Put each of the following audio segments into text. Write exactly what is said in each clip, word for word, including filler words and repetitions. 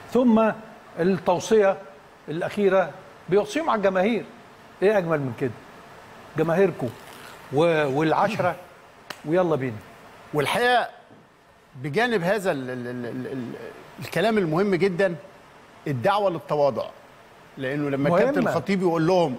ثم التوصيه الاخيره بيوصيهم على الجماهير. ايه اجمل من كده؟ جماهيركم والعشره ويلا بينا. والحقيقه بجانب هذا ال ال ال ال ال الكلام المهم جدا الدعوه للتواضع، لانه لما الكابتن الخطيب يقول لهم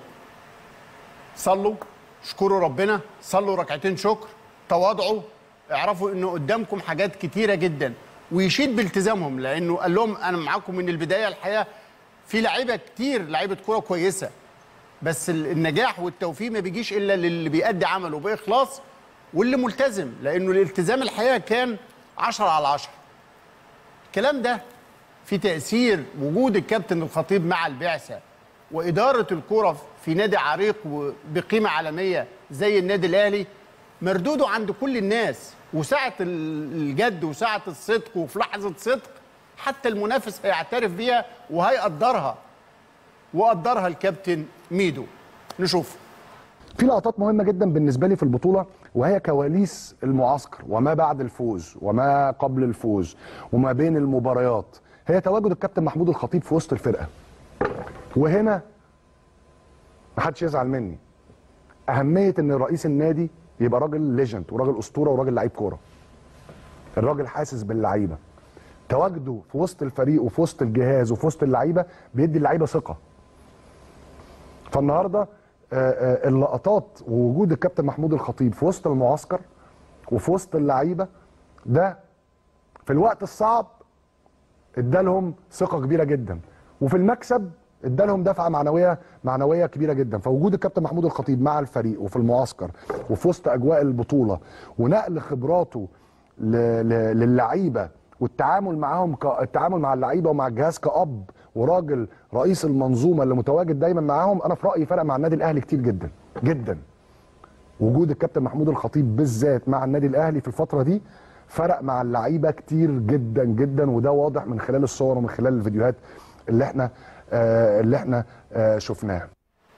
صلوا اشكروا ربنا، صلوا ركعتين شكر، تواضعوا، اعرفوا انه قدامكم حاجات كتيره جدا، ويشيد بالتزامهم، لانه قال لهم انا معاكم من البدايه. الحقيقه في لعيبه كتير لعيبه كوره كويسه، بس النجاح والتوفيق ما بيجيش الا للي بيأدي عمله باخلاص واللي ملتزم، لانه الالتزام الحقيقه كان عشرة على عشرة. الكلام ده في تأثير وجود الكابتن الخطيب مع البعثة وإدارة الكرة في نادي عريق وبقيمة عالمية زي النادي الأهلي، مردوده عند كل الناس، وساعة الجد وساعة الصدق وفي لحظة صدق حتى المنافس هيعترف بيها وهيقدرها، وقدرها الكابتن ميدو. نشوف في لقطات مهمة جدا بالنسبة لي في البطولة، وهي كواليس المعسكر وما بعد الفوز وما قبل الفوز وما بين المباريات. هي تواجد الكابتن محمود الخطيب في وسط الفرقة. وهنا محدش يزعل مني، أهمية إن رئيس النادي يبقى راجل ليجند وراجل أسطورة وراجل لعيب كورة. الراجل حاسس باللعيبة، تواجده في وسط الفريق وفي وسط الجهاز وفي وسط اللعيبة بيدي اللعيبة ثقة. فالنهارده اللقطات ووجود الكابتن محمود الخطيب في وسط المعسكر وفي وسط اللعيبه ده في الوقت الصعب ادالهم ثقه كبيره جدا، وفي المكسب ادالهم دفعه معنويه معنويه كبيره جدا. فوجود الكابتن محمود الخطيب مع الفريق وفي المعسكر وفي وسط اجواء البطوله ونقل خبراته للعيبه والتعامل معاهم، التعامل مع اللعيبه ومع الجهاز كأب وراجل رئيس المنظومه اللي متواجد دايما معاهم، انا في رايي فرق مع النادي الاهلي كتير جدا جدا. وجود الكابتن محمود الخطيب بالذات مع النادي الاهلي في الفتره دي فرق مع اللعيبه كتير جدا جدا، وده واضح من خلال الصور ومن خلال الفيديوهات اللي احنا آه اللي احنا آه شفناها.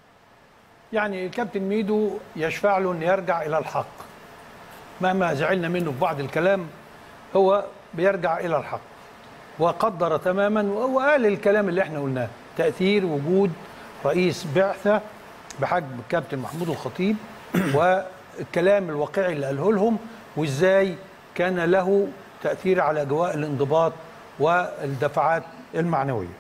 يعني الكابتن ميدو يشفع له ان يرجع الى الحق، مهما زعلنا منه في بعض الكلام هو بيرجع الى الحق، وقدر تماما وقال الكلام اللي احنا قلناه، تأثير وجود رئيس بعثة بحجم الكابتن محمود الخطيب والكلام الواقعي اللي قاله لهم، وازاي كان له تأثير على أجواء الانضباط والدفعات المعنوية.